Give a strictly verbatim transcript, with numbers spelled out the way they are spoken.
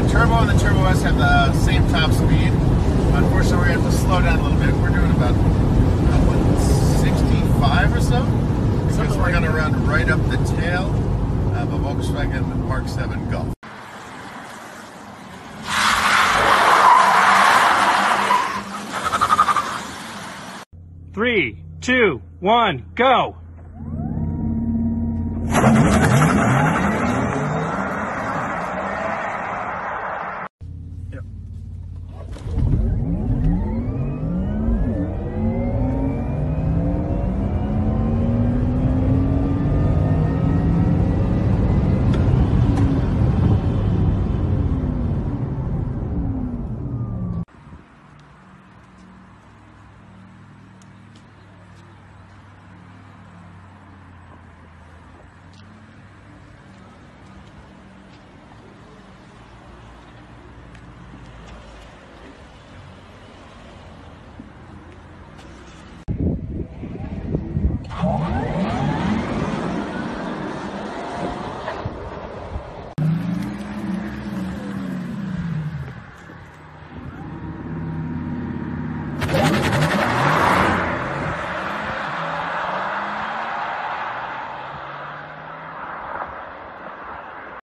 Turbo and the Turbo S have the same top speed. Unfortunately, we have to slow down a little bit. We're doing about uh, what, sixty-five or so, because Something we're like going to that. run right up the tail of a Volkswagen Mark seven Golf. Three, two, one, go!